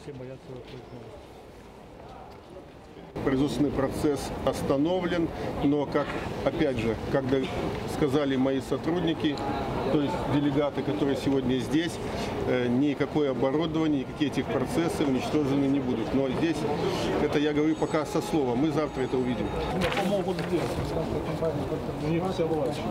все боятся выходить на улицу. Производственный процесс остановлен, но, как, опять же, когда сказали мои сотрудники, то есть делегаты, которые сегодня здесь, никакое оборудование, никакие этих процессы уничтожены не будут. Но здесь, это я говорю пока со слова, мы завтра это увидим. Помогут здесь, у них вся власть.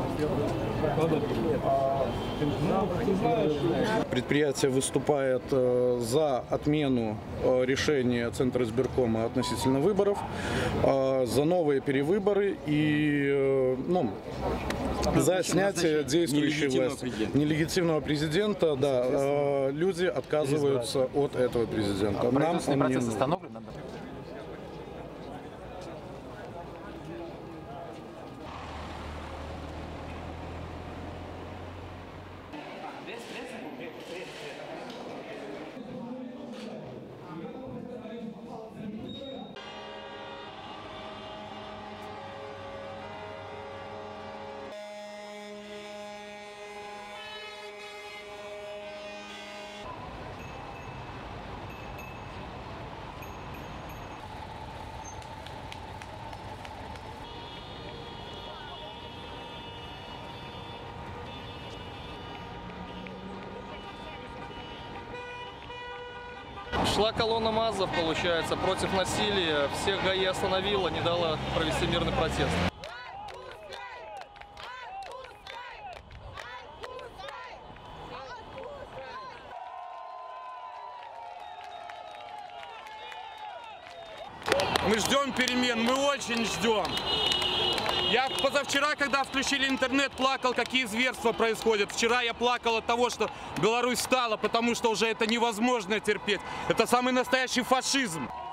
Предприятие выступает за отмену решения Центра избиркома относительно выборов, за новые перевыборы и за снятие действующей власти. Нелегитимного президента, да, люди отказываются от этого президента. Нам он не нужен. Шла колонна МАЗов, получается, против насилия. Всех ГАИ остановила, не дала провести мирный протест. Мы ждем перемен, мы очень ждем. Я позавчера, когда включили интернет, плакал, какие зверства происходят. Вчера я плакал от того, что Беларусь встала, потому что уже это невозможно терпеть. Это самый настоящий фашизм.